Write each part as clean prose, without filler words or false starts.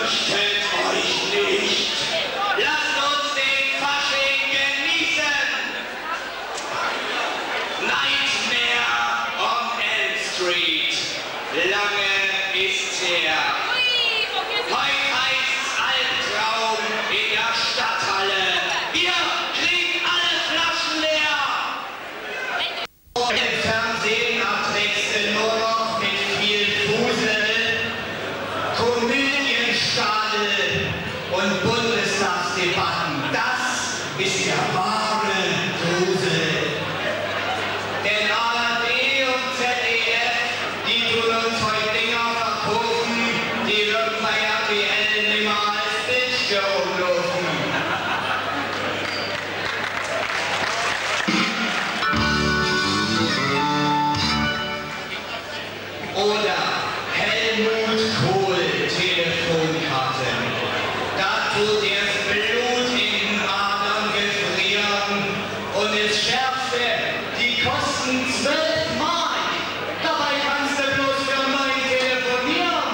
Fürchtet euch nicht. Lasst uns den Fasching genießen. Nightmare on Elm Street. Lange ist's her. Heute heißt's Albtraum in der Stadthalle. Ihr kriegt alle Flaschen leer. Im Fernsehen erträgst du nur noch mit viel Fusel, Komödienstadel und Bundestagsdebatten. Das ist der wahre Grusel. Denn ARD und ZDF, die tun uns heute Dinger verkaufen, die würden bei RTL nimmer als Bildschirm laufen. Oder Helmut Kohl Telefonkarten. Da tut erst Blut in den Adern gefrieren. Und das Schärfste, die kosten 12 Mark. Dabei kannst du bloß für 9 telefonieren.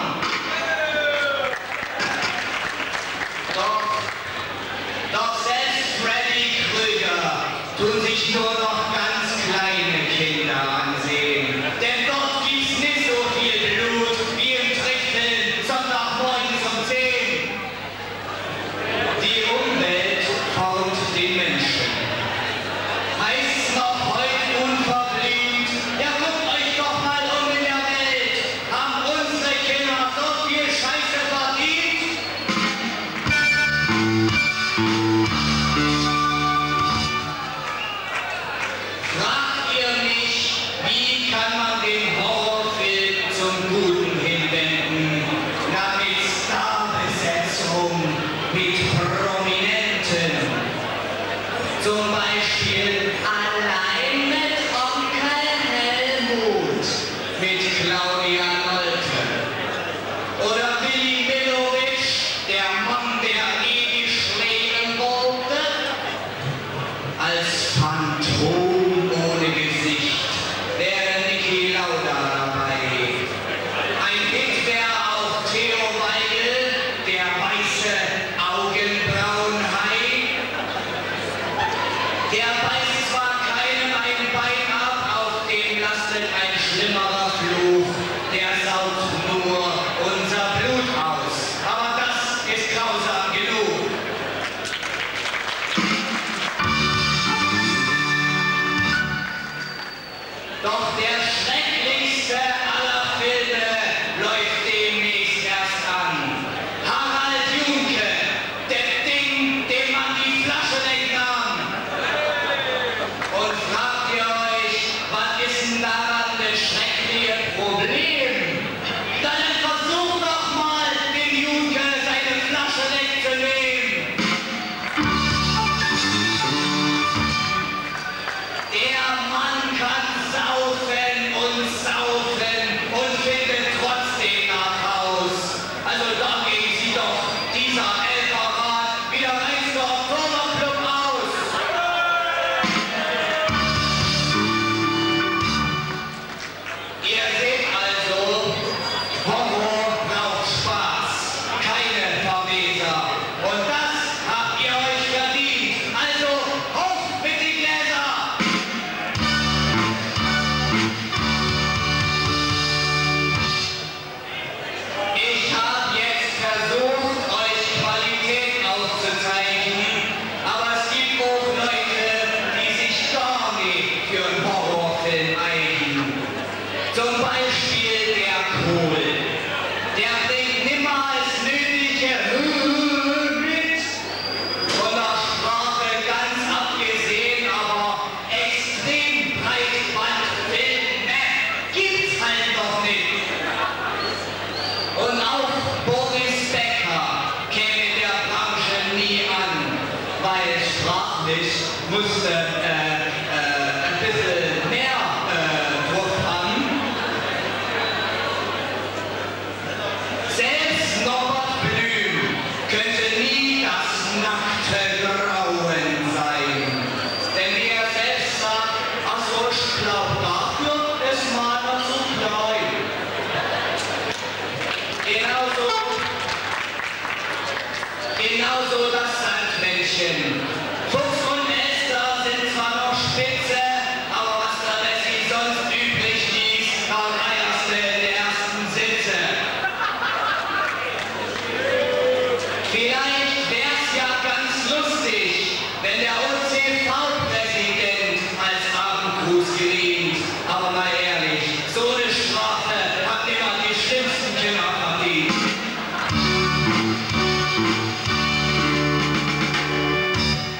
Doch selbst Freddy Krüger tun sich nur noch ganz kleine Kinder ansehen. Denn dort gibt's nicht so viel Blut wie im Trickfilm Sonntagmorgens um 10. Die Umwelt formt den Menschen. Heißt's noch heute unverblümt? Ja, guckt euch doch mal um in der Welt. Haben unsere Kinder so viel Scheiße verdient? Fragt ihr mich, wie kann man den Horrorfilm zum Guten hinwenden? Na, mit Starbesetzung, mit Prominenten. Zum Beispiel allein mit Onkel Helmut, mit Claudia Nolte. Oder Willi Millowitsch, der Mann, der ewig schweben wollte. Als Phantom ohne Gesicht wäre Niki Lauda dabei. Ein Hit wäre auch Theo Weigel, der weiße Augenbrauenhai. Der beißt zwar keinem ein Bein ab, auf dem lastet ein schlimmerer Fluch. Der saugt nur unser Blut aus. Aber das ist grausam genug. Doch der schrecklichste aller Filme läuft demnächst erst an. Harald Junke, der Ding, dem man die Flasche wegnahm. Und fragt ihr euch, was ist denn daran das schreckliche Problem? Dann versucht doch mal, dem Junke seine Flasche wegzunehmen. Der Mann kann saufen und findet trotzdem nach Haus. Also dagegen sieht doch dieser Elferrat wie der reinste Oktoberclub aus. Ihr seht also, Horror braucht Spaß, keine Verweser. Und das habt ihr euch verdient. Also hoch mit die Gläser! Ich habe jetzt versucht, euch Qualität aufzuzeigen, aber es gibt auch Leute, die sich gar nicht für einen Horrorfilm eignen. Zum Beispiel der Kohl. Der bringt nimmer als nötige mit. Von der Sprache ganz abgesehen, aber extrem Breitbandfilme gibt's halt noch nicht. Und auch Boris Becker käme in der Branche nie an, weil sprachlich musste ein bisschen mehr drauf haben. Selbst Norbert Blüm könnte nie das nackte Grauen sein. Denn wie er selbst sagt, ach so, ich glaub, dafür ist man zu klein. Genauso Mädchen. Fuchs und Esther sind zwar noch spitze, aber was der Messi sonst übrig ließ, war Eierste in der ersten Sitze. Vielleicht wär's ja ganz lustig, wenn der OCV-Präsident als Abendgruß gewinnt. Aber mal ehrlich, so eine Strafe hat immer die schlimmsten Kinder verdient.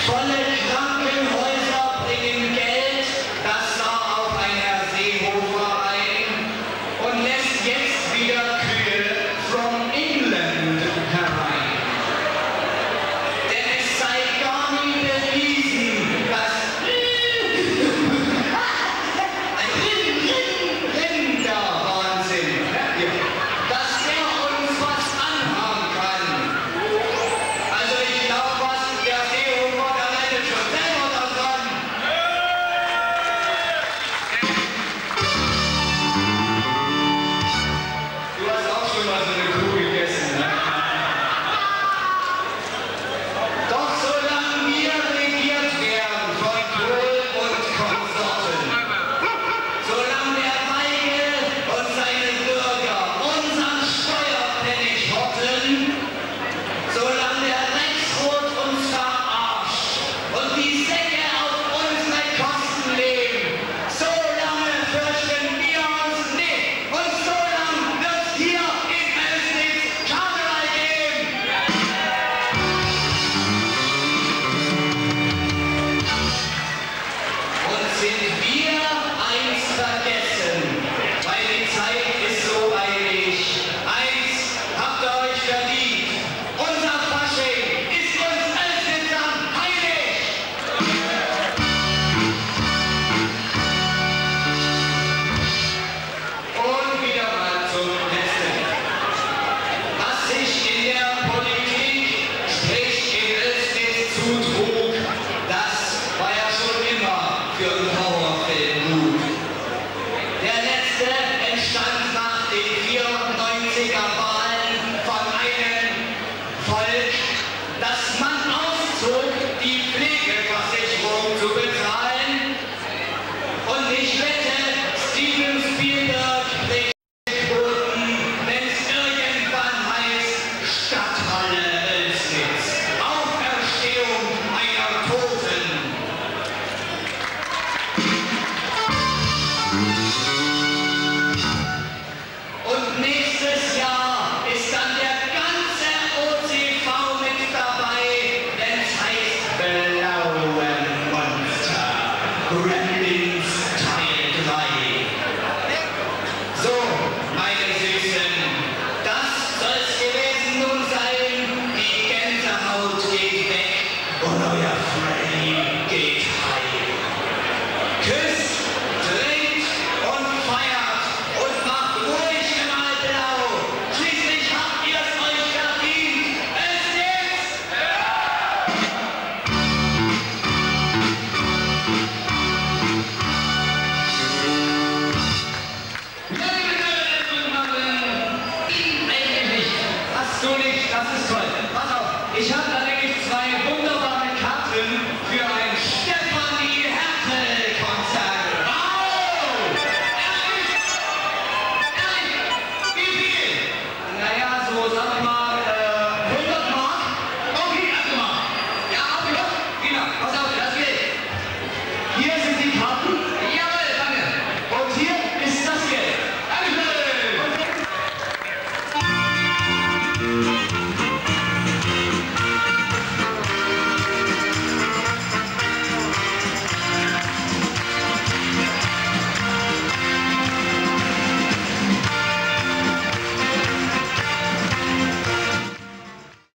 volle